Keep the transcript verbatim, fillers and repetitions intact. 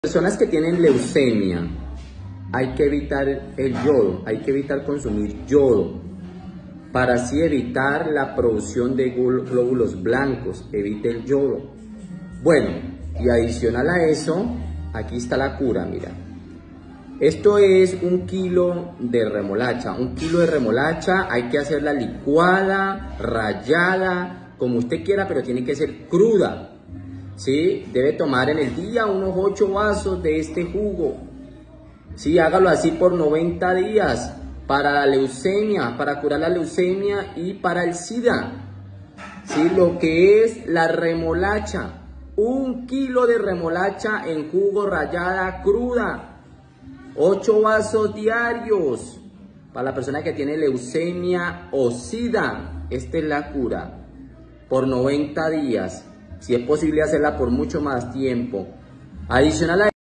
Personas que tienen leucemia, hay que evitar el yodo, hay que evitar consumir yodo para así evitar la producción de glóbulos blancos, evite el yodo. Bueno, y adicional a eso, aquí está la cura, mira. Esto es un kilo de remolacha, un kilo de remolacha, hay que hacerla licuada, rallada, como usted quiera, pero tiene que ser cruda. ¿Sí? Debe tomar en el día unos ocho vasos de este jugo. ¿Sí? Hágalo así por noventa días para la leucemia, para curar la leucemia y para el SIDA. ¿Sí? Lo que es la remolacha. Un kilo de remolacha en jugo rallada cruda. ocho vasos diarios para la persona que tiene leucemia o SIDA. Esta es la cura. Por noventa días. Si es posible hacerla por mucho más tiempo. Adicional a